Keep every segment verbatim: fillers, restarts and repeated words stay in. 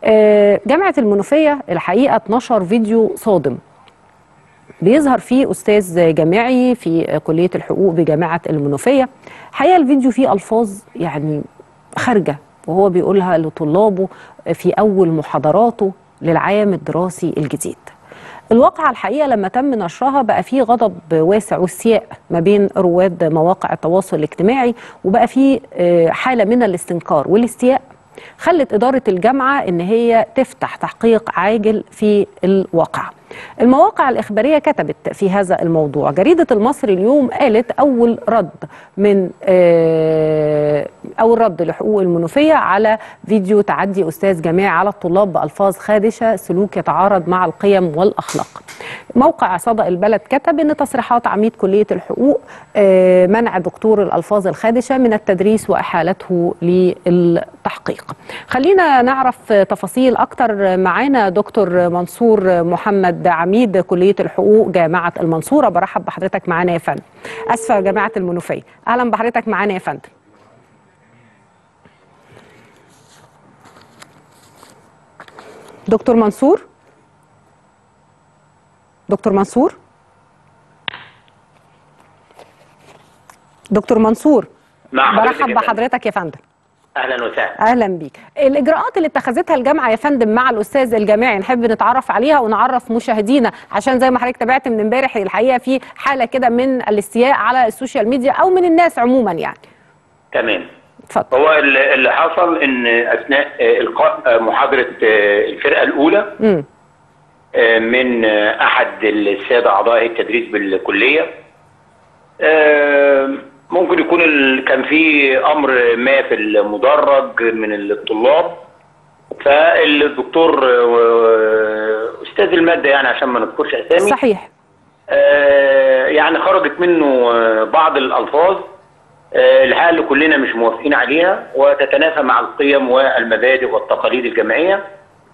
جامعة المنوفية الحقيقة اتنشر فيديو صادم بيظهر فيه أستاذ جامعي في كلية الحقوق بجامعة المنوفية. الحقيقة الفيديو فيه ألفاظ يعني خارجة وهو بيقولها لطلابه في أول محاضراته للعام الدراسي الجديد. الواقع الحقيقة لما تم نشرها بقى فيه غضب واسع واستياء ما بين رواد مواقع التواصل الاجتماعي، وبقى فيه حالة من الاستنكار والاستياء خلت إدارة الجامعة إن هي تفتح تحقيق عاجل في الواقع. المواقع الإخبارية كتبت في هذا الموضوع. جريدة المصري اليوم قالت أول رد من أول رد لحقوق المنوفية على فيديو تعدي أستاذ جامعي على الطلاب بألفاظ خادشة، سلوك يتعارض مع القيم والأخلاق. موقع صدى البلد كتب إن تصريحات عميد كلية الحقوق منع دكتور الألفاظ الخادشة من التدريس وإحالته للتحقيق. خلينا نعرف تفاصيل أكتر. معانا دكتور منصور محمد عميد كلية الحقوق جامعة المنصورة. برحب بحضرتك معانا يا فندم. أسفة جامعة المنوفية، أهلا بحضرتك معانا يا فندم. دكتور منصور دكتور منصور دكتور منصور نعم، برحب بحضرتك يا فندم. اهلا وسهلا. اهلا بيك. الاجراءات اللي اتخذتها الجامعه يا فندم مع الاستاذ الجامعي نحب نتعرف عليها ونعرف مشاهدينا، عشان زي ما حضرتك تابعت من امبارح الحقيقه في حاله كده من الاستياء على السوشيال ميديا او من الناس عموما يعني. تمام. اتفضل. هو اللي حصل ان اثناء القاء محاضره الفرقه الاولى م. من احد الساده اعضاء التدريس بالكليه، ممكن يكون كان في امر ما في المدرج من الطلاب، فالدكتور استاذ الماده يعني عشان ما نذكرش اسامي صحيح يعني خرجت منه بعض الالفاظ الحقيقه اللي كلنا مش موافقين عليها وتتنافى مع القيم والمبادئ والتقاليد الجامعيه،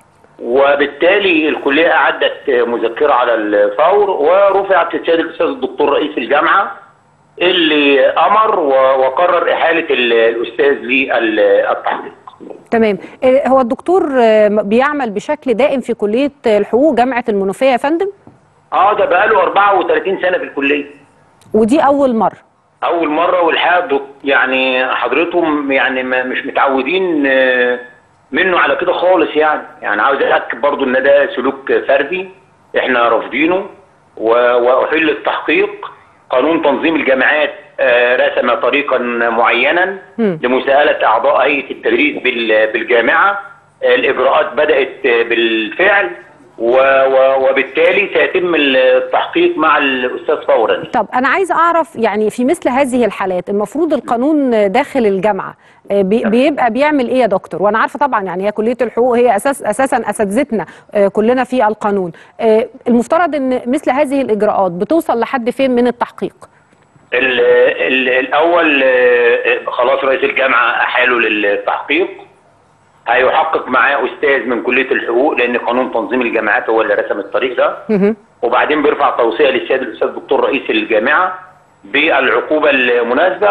وبالتالي الكليه اعدت مذكره على الفور ورفعت للسيد الاستاذ الدكتور رئيس الجامعه اللي امر وقرر احاله الاستاذ للتحقيق. تمام. هو الدكتور بيعمل بشكل دائم في كليه الحقوق جامعه المنوفيه يا فندم؟ اه ده بقاله أربعة وثلاثين سنه في الكليه. ودي اول مره؟ اول مره، والحقيقه يعني حضرتهم يعني مش متعودين منه على كده خالص يعني. يعني عاوز اكد برضو ان ده سلوك فردي احنا رافضينه واحيل التحقيق. قانون تنظيم الجامعات رسم طريقا معينا لمساءلة أعضاء هيئة التدريس بالجامعة. الإجراءات بدأت بالفعل وبالتالي سيتم التحقيق مع الأستاذ فورا. طب أنا عايز أعرف يعني في مثل هذه الحالات المفروض القانون داخل الجامعة بيبقى بيعمل إيه يا دكتور؟ وأنا عارفة طبعا يعني هي كلية الحقوق هي أساس أساسا أساتذتنا كلنا في القانون. المفترض إن مثل هذه الإجراءات بتوصل لحد فين من التحقيق؟ ال ال الأول خلاص رئيس الجامعة أحاله للتحقيق، هيحقق معاه أستاذ من كلية الحقوق لأن قانون تنظيم الجامعات هو اللي رسم الطريق ده، وبعدين بيرفع توصية للسيد الأستاذ الدكتور رئيس الجامعة بالعقوبة المناسبة،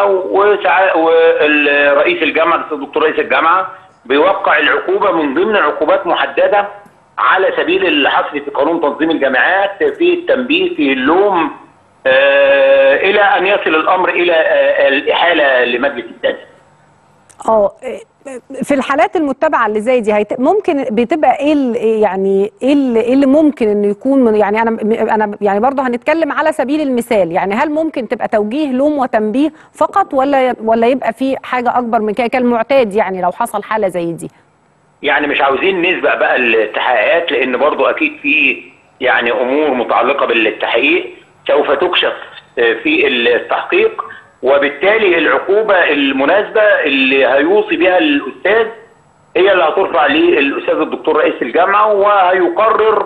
والرئيس الجامعة الدكتور رئيس الجامعة بيوقع العقوبة من ضمن عقوبات محددة على سبيل الحصر في قانون تنظيم الجامعات في التنبيه في اللوم آه إلى أن يصل الأمر إلى آه الإحالة لمجلس التدريس. اه في الحالات المتبعه اللي زي دي هيت... ممكن بتبقى ايه اللي يعني ايه اللي, إيه اللي ممكن انه يكون من يعني انا انا يعني برضه هنتكلم على سبيل المثال، يعني هل ممكن تبقى توجيه لوم وتنبيه فقط ولا ولا يبقى في حاجه اكبر من كده كالمعتاد يعني لو حصل حاله زي دي؟ يعني مش عاوزين نسبق بقى التحقيقات لان برضه اكيد في يعني امور متعلقه بالتحقيق سوف تكشف في التحقيق، وبالتالي العقوبة المناسبة اللي هيوصي بها الأستاذ هي اللي هترفع للأستاذ الدكتور رئيس الجامعة، وهيقرر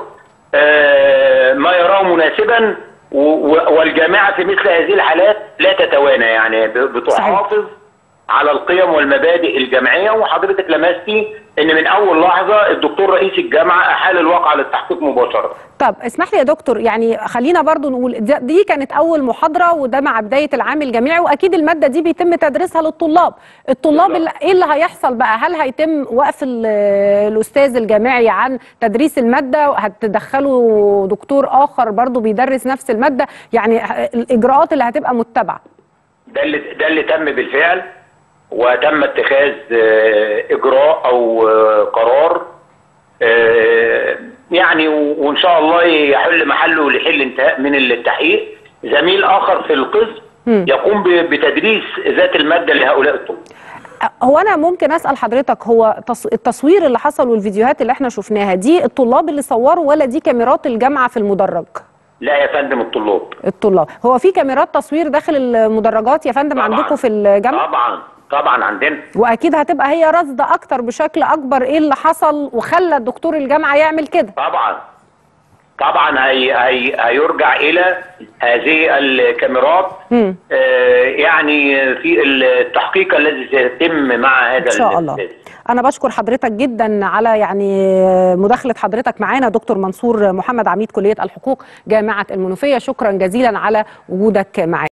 ما يراه مناسبا، والجامعة في مثل هذه الحالات لا تتوانى يعني بتحافظ على القيم والمبادئ الجامعيه. وحضرتك لمستي ان من اول لحظه الدكتور رئيس الجامعه احال الواقعه للتحقيق مباشره. طب اسمح لي يا دكتور، يعني خلينا برضو نقول دي كانت اول محاضره وده مع بدايه العام الجامعي، واكيد الماده دي بيتم تدريسها للطلاب. الطلاب اللي ايه اللي هيحصل بقى؟ هل هيتم وقف الاستاذ الجامعي عن تدريس الماده؟ هتدخلوا دكتور اخر برضو بيدرس نفس الماده؟ يعني الاجراءات اللي هتبقى متبعه. ده اللي ده اللي تم بالفعل، وتم اتخاذ اجراء او قرار يعني، وان شاء الله يحل محله لحل انتهاء من التحقيق زميل اخر في القسم يقوم بتدريس ذات الماده لهؤلاء الطلاب. هو انا ممكن اسال حضرتك، هو التصوير اللي حصل والفيديوهات اللي احنا شفناها دي الطلاب اللي صوروا ولا دي كاميرات الجامعه في المدرج؟ لا يا فندم، الطلاب. الطلاب. هو في كاميرات تصوير داخل المدرجات يا فندم عندكم في الجامعه؟ طبعا طبعا عندنا. واكيد هتبقى هي رصده اكتر بشكل اكبر ايه اللي حصل وخلى الدكتور الجامعه يعمل كده. طبعا طبعا هي هي هيرجع الى هذه الكاميرات آه يعني في التحقيق الذي سيتم مع هذا ان شاء الله. أنا بشكر حضرتك جدا على يعني مداخلة حضرتك معانا دكتور منصور محمد، عميد كلية الحقوق جامعة المنوفية. شكرا جزيلا على وجودك معانا.